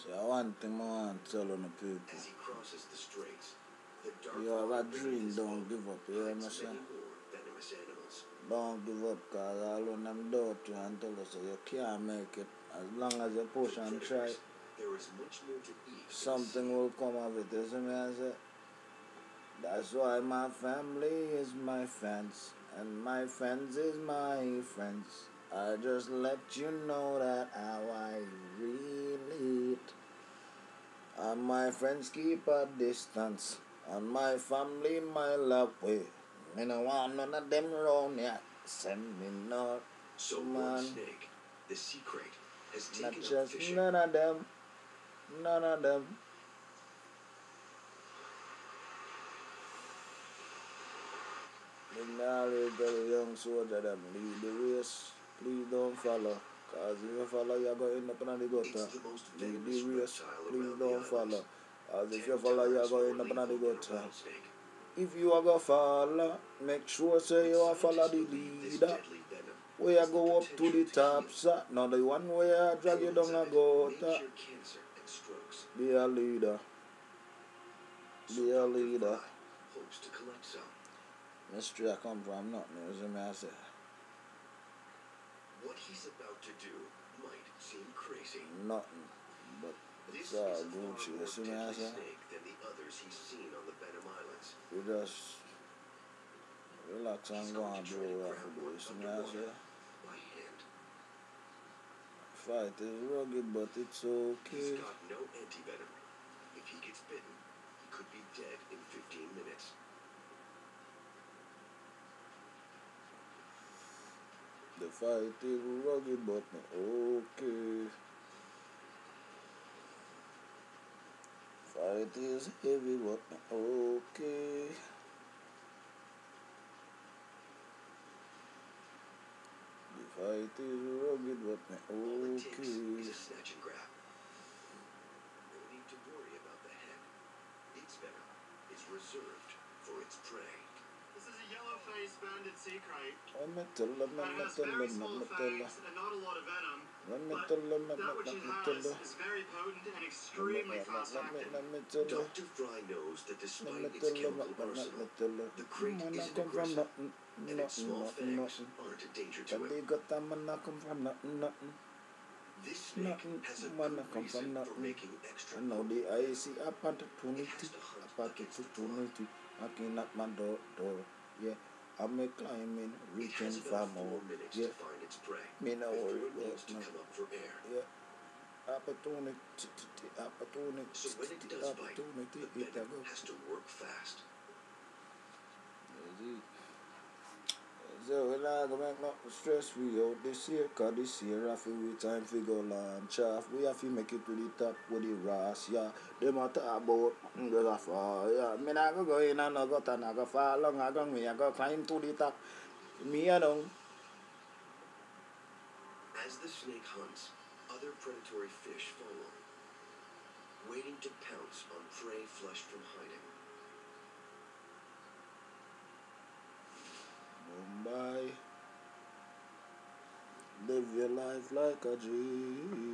Yeah, one thing I want to tell on the people. As he crosses the straits, the dark You have a water dream, beneath his don't boat give up, you hear me hides say? many more venomous animals. Don't give up, cause all when them doubt you and tell us you can't make it. As long as you push For and try, predators, there is much more to eat. something will come of it, you see me I say? That's why my family is my friends, and my friends is my friends. I just let you know that how I really it. And my friends keep a distance, and my family my love way. Me no want none of them round here. Send me no So one man. snake, the sea crate, has Not taken up just fishing. none of them. None of them. Me always tell the young soldier them lead the race. Please don't follow. Cause if you follow you're going to end up in the gutter. It's the most Lead venomous the race. reptile Please around don't the follow. islands. Cause if 10 you follow you're times going to more end up in the lethal than a gutter. rattlesnake. If you are going to follow, make sure say you are follow the leader. Where you go up to the top, sir. Now the one where I drag you down and go may up. cure cancer and strokes. Be a leader. So Be a Dr. leader. Fry hopes to collect some. Mystery I come from nothing, you see me I say. What he's about to do might seem crazy. Nothing. But This it's all is a good far shit, more you see me I deadly say. snake than the others he's seen on the Benham Islands. You just relax and go and do what you have to do, you see me I say. By hand. Fight is rugged but it's He's okay. got no antivenom. If he gets bitten, he could be dead in 15 minutes. The fight is rugged but okay. Fight is heavy but okay. The fight is rugged but All it takes is okay. a snatch and grab. No need to worry about the head. Its venom is reserved for its prey. This is a yellow-faced banded sea crate. Let me tell It has very small fangs and not a lot of venom. But that which it has is very potent and extremely fast-acting. Dr. Fry knows that despite its chemical arsenal, the crate isn't aggressive, and its small fangs aren't a danger to him. This snake has a good reason for making extra I know the I see It opportunity, has to hunt against the draw. opportunity, knocking at my door, yeah. I'm a climbing, It reaching has for about more, 4 minutes yeah. to find its prey Me no before worry it needs about to no, come up for air. yeah. Opportunity, So when it does bite, opportunity, the it a venom go. has to work fast. So we're not gonna make no stress we out this year, cause this year I feel we time to go launch off. We have to make it to the top with the Ross, yeah. Them a talk about go fall, yeah. Me not go in and no gutter, not go fall long, I go climb to the top. Me I don't. As the snake hunts, other predatory fish follow, waiting to pounce on prey flushed from hiding. Mumbai, live your life like a G.